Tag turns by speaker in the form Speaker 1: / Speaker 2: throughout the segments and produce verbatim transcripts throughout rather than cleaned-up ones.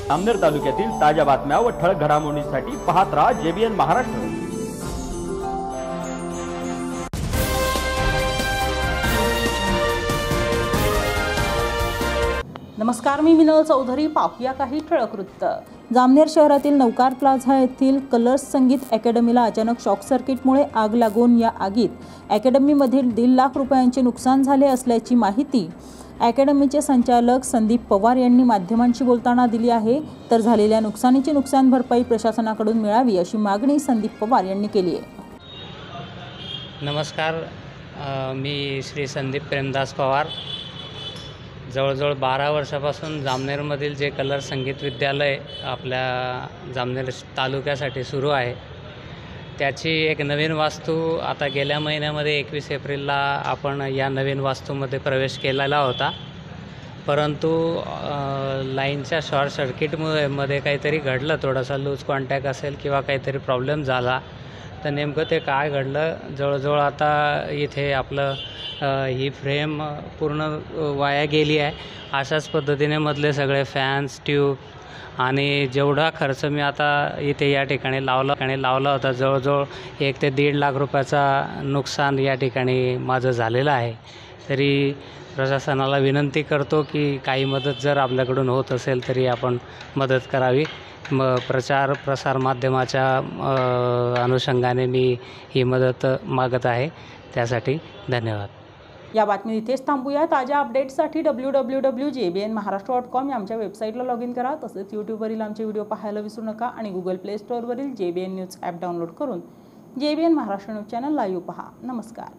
Speaker 1: जामनेर तालुक्यातील ताज्या बातम्या व ठळक घडामोडींसाठी पाहत राहा जेबीएन महाराष्ट्र।
Speaker 2: नमस्कार, मी मिनल चौधरी। पाहूया काही ठळक वृत्त। जामनेर शहरातील नौकार प्लाझा येथील कलर्स संगीत अकॅडमीला अचानक शॉक सर्किटमुळे आग लागून या आगीत अकॅडमीमधील दीड लाख रुपयांचे नुकसान झाले असल्याची माहिती अकॅडमीचे संचालक संदीप पवार यांनी माध्यमांशी बोलताना दिली आहे। तर झालेल्या नुकसानीची नुकसान भरपाई प्रशासनाकडून मिळावी अशी मागणी संदीप पवार यांनी केली आहे।
Speaker 3: नमस्कार, मी श्री संदीप प्रेमदास पवार। जवळजवळ बारा वर्षापासून जामनेरमधील जे कलर संगीत विद्यालय आपल्या जामनेर तालुक्यासाठी सुरू आहे, त्याची एक नवीन वास्तू आता गेल्या महिन्यामध्ये एकवीस एप्रिलला आपण या नवीन वास्तूमध्ये प्रवेश केलेला होता। परंतु लाईनच्या शॉर्ट सर्किटमुळे मध्ये काहीतरी घडलं, थोडासा लूज कॉन्टॅक्ट असेल किंवा काहीतरी प्रॉब्लेम झाला, तर नेमकं ते काय घडलं, जवळजवळ आता इथे आपलं ही फ्रेम पूर्ण वाया गेली आहे। अशाच पद्धतीने मधले सगळे फॅन्स, ट्यूब आणि जेवढा खर्च मी आता इथे या ठिकाणी लावला ठिकाणी लावला होता, जवळजवळ एक ते दीड लाख रुपयाचा नुकसान या ठिकाणी माझं झालेलं आहे। तरी प्रशासनाला विनंती करतो की काही मदत जर आपल्याकडून होत असेल तरी आपण मदत करावी। म प्रचार प्रसार माध्यमाच्या अनुषंगाने मी ही मदत मागत आहे, त्यासाठी धन्यवाद।
Speaker 2: या बातमी इथेच थांबूया। ताज्या अपडेट्ससाठी W W W dot J B N Maharashtra dot com या आमच्या वेबसाईटला लॉग इन करा। तसेच यूट्यूबवरील आमचे व्हिडिओ पाहायला विसरू नका आणि गुगल प्ले स्टोअरवरील J B N news app download करून J B N Maharashtra news channel live पहा। नमस्कार।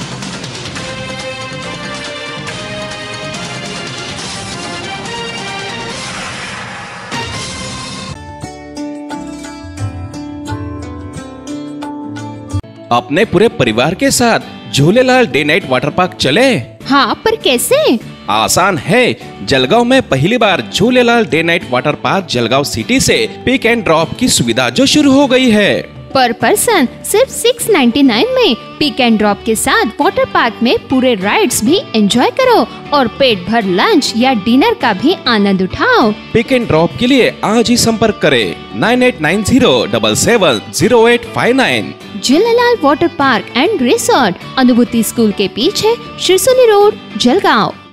Speaker 4: अपने पूरे परिवार के साथ Jhulelal day night water park चले?
Speaker 5: हाँ, पर कैसे?
Speaker 4: आसान है। जलगांव में पहली बार Jhulelal day night water park Jalgaon city से पिक एंड ड्रॉप की सुविधा जो शुरू हो गई है।
Speaker 5: पर पर्सन सिर्फ सिक्स नाइन्टी नाइन में पिक एंड ड्रॉप के साथ वाटर पार्क में पूरे राइड्स भी एंजॉय करो और पेट भर लंच या डिनर का भी आनंद उठाओ।
Speaker 4: पिक एंड ड्रॉप के लिए आज ही संपर्क करें nine eight nine zero double seven zero eight five nine.
Speaker 5: Jhulelal water park and resort, Anubhuti school के पीछे, शिरसोली रोड, जलगांव।